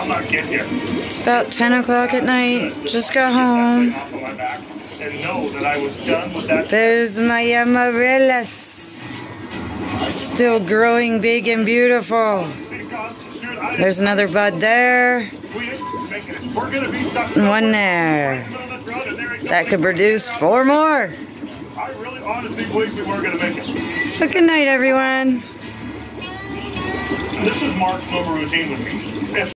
I'm not kidding you. It's about 10 o'clock at night. Just got home. There's my amaryllis. Still growing big and beautiful. There's another bud there. One there. That could produce 4 more. I really honestly believe we were going to make it. But good night, everyone. This is Mark's little routine with me.